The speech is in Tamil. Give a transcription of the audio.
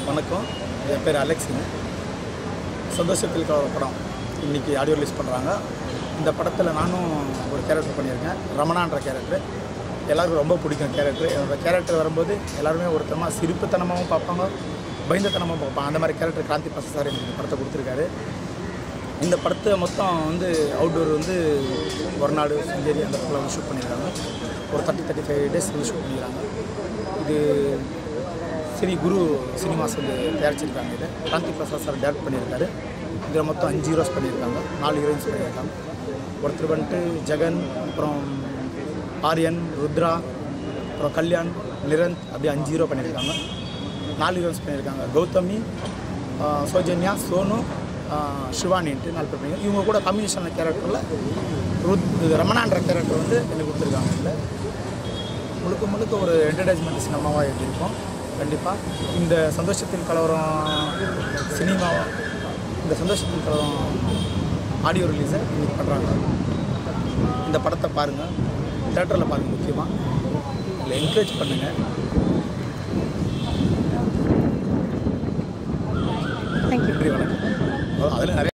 வணக்கம், என் பேர் அலெக்ஸுங்க. சந்தோஷத்தில் கலவரம் படம் இன்றைக்கி ஆடியோ ரிலீஸ் பண்ணுறாங்க. இந்த படத்தில் நானும் ஒரு கேரக்டர் பண்ணியிருக்கேன், ரமணான்ற கேரக்டர். எல்லாருக்கும் ரொம்ப பிடிக்கும் கேரக்டர். என்னோடய கேரக்டர் வரும்போது எல்லாருமே ஒருத்தரமாக சிரிப்புத்தனமாகவும் பார்ப்பாங்க, பயந்தத்தனமாகவும் பார்ப்பாங்க. அந்த மாதிரி கேரக்டர் கிராந்தி பாச சார் எனக்கு இந்த படத்தை கொடுத்துருக்காரு. இந்த படத்தை மொத்தம் அவுட்டோர் ஒருநாடு செஞ்சேரி அந்த படம் ஷூட் பண்ணியிருக்காங்க. ஒரு 35 டேஸ் ஷூட் பண்ணிக்கிறாங்க. இது ஸ்ரீ குரு சினிமாஸ் தயாரிச்சிருக்காங்க. இது கிராந்தி பிரசாத் சார் டேரக்ட் பண்ணியிருக்காரு. இதில் மொத்தம் 5 ஹீரோஸ் பண்ணியிருக்காங்க, 4 ஹீரோயின்ஸ் பண்ணியிருக்காங்க. ஒருத்தர் ஜெகன், அப்புறம் ஆரியன், ருத்ரா, அப்புறம் கல்யாண், நிரந்த், அப்படி 5 ஹீரோ பண்ணியிருக்காங்க. 4 ஹீரோயின்ஸ் பண்ணியிருக்காங்க. கௌதமி, சௌஜன்யா, சோனு, சிவானின்ட்டு 4 பேர் பண்ணியிருக்காங்க. இவங்க கூட காம்பினேஷன் கேரக்டரில் ரமணான்ற கேரக்டர் எனக்கு கொடுத்துருக்காங்க. இதில் முழுக்க ஒரு என்டர்டைன்மெண்ட் சினிமாவாக எழுதியிருக்கோம். கண்டிப்பாக இந்த சந்தோஷத்தில் கலவரம் சந்தோஷத்தில் கலவரம் ஆடியோ ரிலீஸை இன்றைக்கி பண்ணுறாங்க. இந்த படத்தை பாருங்கள், தேட்டரில் பாருங்கள். முக்கியமாக இதில் என்கரேஜ் பண்ணுங்கள். தேங்க்யூ. வணக்கம். அதில் நிறைய